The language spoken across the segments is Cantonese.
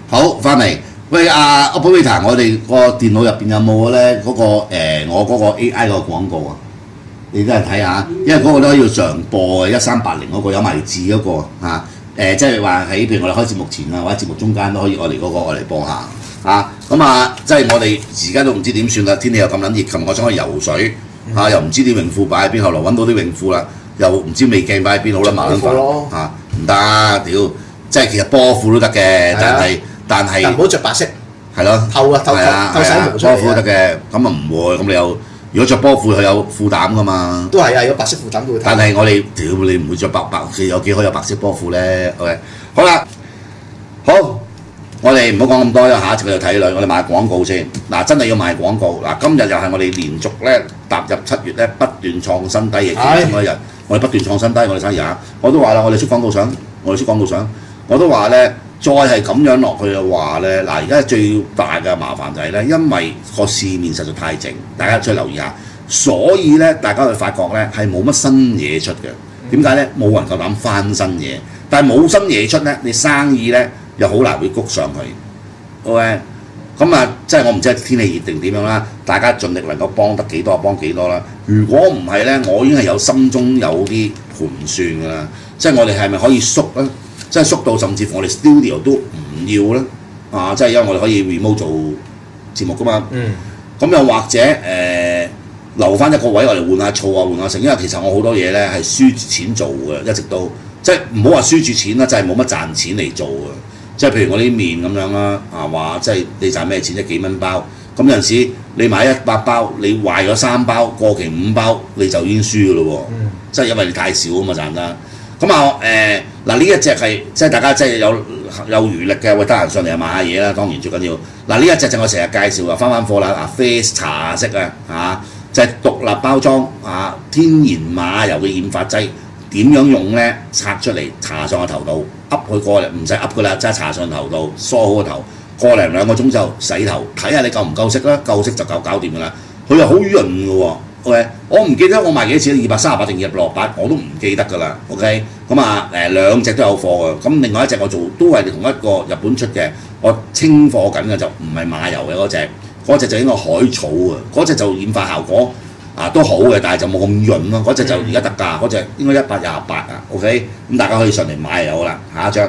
好，翻嚟。喂，operator，我哋個電腦入邊有冇咧嗰個我嗰個 AI 個廣告啊？你都係睇下，因為嗰個都要常播嘅1380嗰個有埋字嗰個嚇。即係話喺譬如我哋開節目前啊，或者節目中間都可以我嚟播下嚇。咁即係我哋而家都唔知點算啦。天氣又咁撚熱，琴日我想去游水嚇，又唔知啲泳褲擺喺邊，後來揾到啲泳褲啦，又唔知美鏡擺喺邊，好啦麻撚煩嚇，唔得屌！即係其實波褲都得嘅，但係唔好着白色。 係咯， 透洗毛出嚟。 波褲得嘅，咁唔會，咁你有如果着波褲佢有褲膽噶嘛？ 都係啊，有白色褲膽都會睇。 但係我哋屌你唔會着白，有幾可有白色波褲咧 ？OK， 好啦，好，我哋唔好講咁多啦，下一節繼續睇女，我哋賣廣告先。嗱，真係要賣廣告。嗱，今日又係我哋連續咧踏入7月咧不斷創新低嘅其中一日，我哋不斷創新低，我哋生意我都話啦，我哋出廣告相，我都話咧。再係咁樣落去嘅話咧，嗱而家最大嘅麻煩就係咧，因為個市面實在太靜，大家出去留意下，所以咧大家會發覺咧係冇乜新嘢出嘅。點解咧？冇人夠膽翻新嘢，但係冇新嘢出咧，你生意咧又好難會谷上去。OK， 咁即係我唔知天氣熱定點樣啦，大家盡力能夠幫得幾多幫幾多啦。如果唔係咧，我已經係有心中有啲盤算㗎啦，即係我哋係咪可以縮咧？即係縮到甚至乎我哋 studio 都唔要咧，即係因為我哋可以 remote 做節目噶嘛。咁又或者留翻一個位我哋換下醋啊，換下成，因為其實我好多嘢咧係輸錢做嘅，一直都即係唔好話輸住錢啦，就係冇乜賺錢嚟做嘅。即係譬如我啲麵咁樣啦，話即係你賺咩錢啫？幾蚊包，咁有陣時你買100包，你壞咗3包，過期5包你就已經輸㗎咯喎。即係因為你太少啊嘛賺得。咁嗱呢一隻係即係大家即係有餘力嘅，喂得閒上嚟就買下嘢啦，當然最緊要。嗱呢一隻就我成日介紹啊，翻貨啦，Face 茶色就係獨立包裝天然馬油嘅染髮劑，點樣用咧？拆出嚟搽上個頭度，噏佢過嚟唔使噏噶啦，即係搽上頭度，梳好個頭，個零2個鐘之後洗頭，睇下你夠唔夠色啦，夠色就搞掂噶啦。佢又好潤嘅喎。OK， 我唔記得我賣幾多錢，238定268，我都唔記得㗎啦。OK， 咁兩隻都有貨嘅。咁另外一隻我做都係同一個日本出嘅，我清貨緊嘅就唔係馬油嘅嗰隻就應該海草啊，嗰隻就染髮效果都好嘅，但係就冇咁潤咯。嗰隻就而家特價，嗰隻應該128啊。OK， 咁大家可以上嚟買就好啦。下一張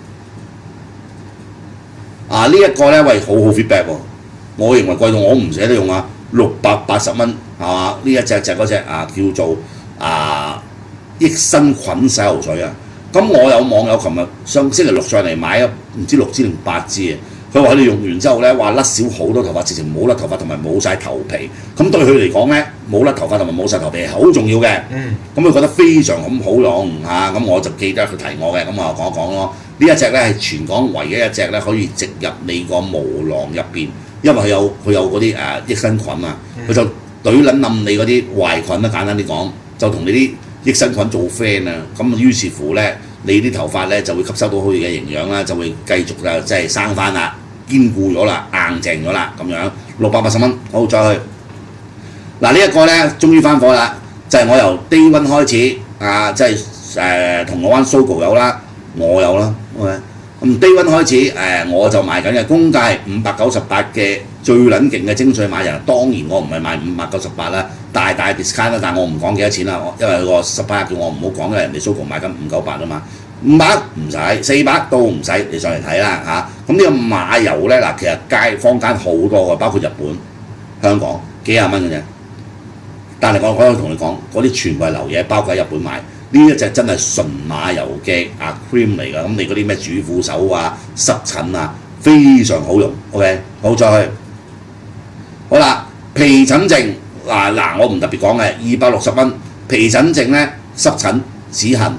呢一個咧，喂好 feedback 喎，我認為貴到我唔捨得用啊。680蚊係嘛？呢一隻就嗰隻叫做益生菌洗頭水啊！咁我有網友琴日星期6上嚟買唔知6支定8支啊！佢話你用完之後咧，話甩少好多頭髮，直情冇甩頭髮同埋冇晒頭皮。咁對佢嚟講咧，冇甩頭髮同埋冇晒頭皮係好重要嘅。咁佢覺得非常咁好用咁我就記得佢提我嘅，咁我講一講咯。呢一隻咧係全港唯一一隻咧可以植入你個毛囊入邊。因為佢有嗰啲益生菌佢就懟撚冧你嗰啲壞菌啦，簡單啲講，就同你啲益生菌做 friend 咁於是乎咧，你啲頭髮咧就會吸收到佢嘅營養啦，就會繼續即係生翻啦，堅固咗啦，硬淨咗啦，咁樣680蚊，好再去。嗱呢一個咧，終於翻貨啦，就係我由 Day One 開始即係銅鑼灣 Sogo 有啦，我有啦 ，OK。咁 Day One 開始我就賣緊嘅公價598嘅最撚勁嘅精粹馬人，當然我唔係賣598啦，大 discount 啦，但係我唔講幾多錢啦，因為佢個 supplier 叫我唔好講，因為人哋 Sogo 賣緊598啊嘛，500唔使，400都唔使，你上嚟睇啦咁呢個馬油咧其實坊間好多嘅，包括日本、香港幾廿蚊嘅啫，但係我可以同你講，嗰啲全部係流嘢，包括喺日本買。呢一隻真係純馬油嘅cream 嚟㗎，咁你嗰啲咩主婦手濕疹非常好用。OK， 好再去，好啦，皮疹症我唔特別講嘅，260蚊皮疹症咧濕疹止痕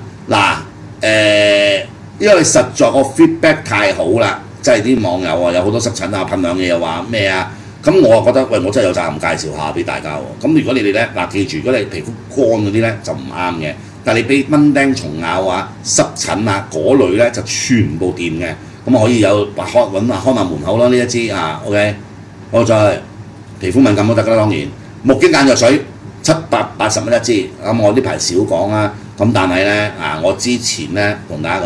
因為實在個 feedback 太好啦，即係啲網友有好多濕疹噴兩嘢又話咩咁我覺得喂我真係有責任介紹下俾大家喎。咁如果你哋咧記住，如果你皮膚乾嗰啲咧就唔啱嘅。但係你俾蚊叮蟲咬濕疹嗰類咧就全部掂嘅，咁可以有揾開埋門口咯呢一支OK， 好再皮膚敏感都得㗎啦，當然木經眼藥水780蚊一支，咁我呢排少講咁但係咧我之前咧同大家講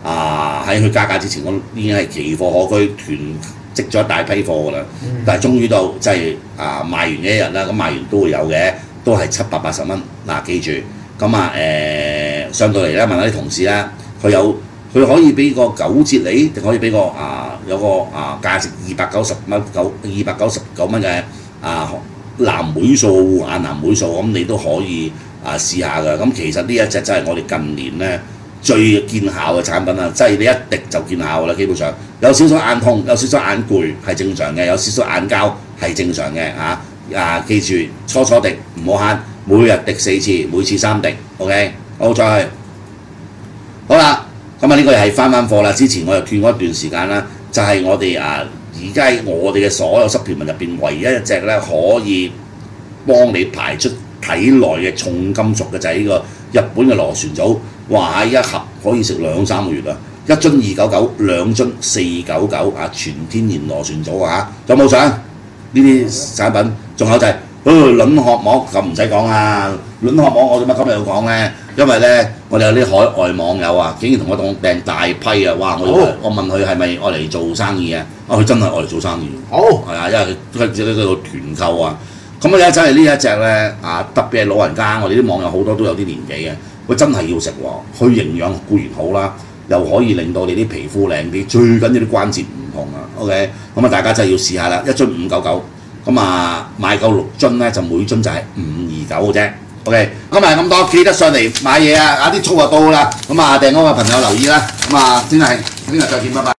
喺佢加價之前，我已經係奇貨可居，囤積咗一大批貨㗎啦。但係終於到即係賣完嘅一日啦，咁賣完都會有嘅，都係780蚊。嗱，記住咁上到嚟咧問下啲同事啦，佢可以俾個9折你，定可以俾個有個價值299蚊嘅藍莓素眼藍莓素，咁你都可以試下㗎。咁其實呢一隻真係我哋近年咧最見效嘅產品啦，即係你一滴就見效㗎啦。基本上有少少眼痛、有少少眼攰係正常嘅，有少少眼膠係正常嘅記住初滴唔好慳，每日滴4次，每次3滴。OK， 好再去好啦。咁呢個又係翻貨啦。之前我又斷過一段時間啦，就係我哋而家我哋嘅所有濕條紋入邊，唯一一隻咧可以幫你排出體內嘅重金屬嘅就係呢個日本嘅螺旋藻。哇！一盒可以食2-3個月啊！一樽299，兩樽499全天然螺旋藻有冇想呢啲產品？仲有就係卵殼膜，咁唔使講啦。卵殼膜我點解今日要講咧？因為咧我哋有啲海外網友竟然同我講訂大批哇！我問佢係咪愛嚟做生意佢真係愛嚟做生意。係因為佢自己個團購咁咧真係呢一隻咧特別係老人家，我哋啲網友好多都有啲年紀嘅，佢真係要食喎。佢營養固然好啦，又可以令到你啲皮膚靚啲，最緊要啲關節唔痛OK， 咁大家真係要試下啦。一樽599，咁買夠6樽咧，就每樽就係529嘅啫。OK， 今日咁多，記得上嚟買嘢啲醋就到啦。咁訂嗰個朋友留意啦。咁聽日再見，拜拜。